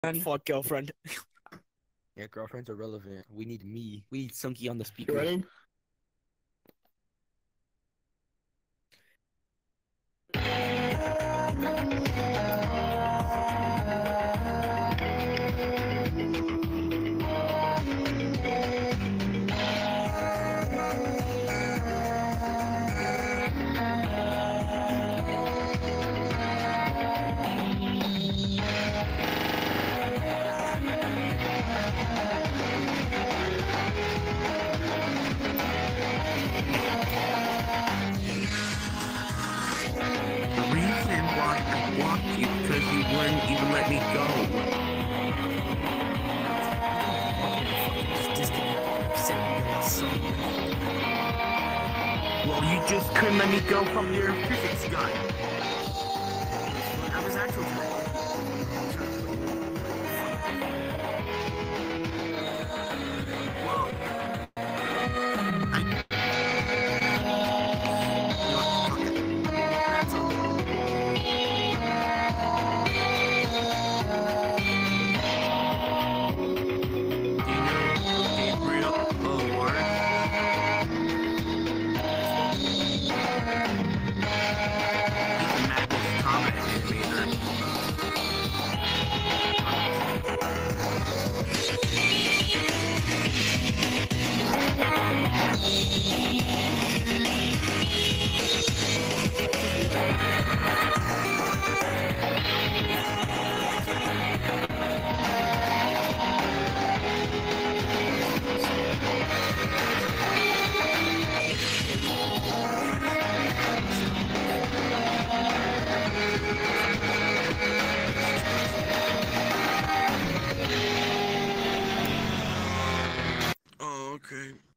Fuck girlfriend. Yeah, girlfriends are relevant. We need me. We need Sunky on the You speaker. ready? The reason why I blocked you because you wouldn't even let me go. Just disconnect. Send me your son. Well, you just couldn't let me go from your physics gun. I was actually trying. Well, That's all. do you know Gabriel Award? He's a Magnus comic creator. Oh, okay.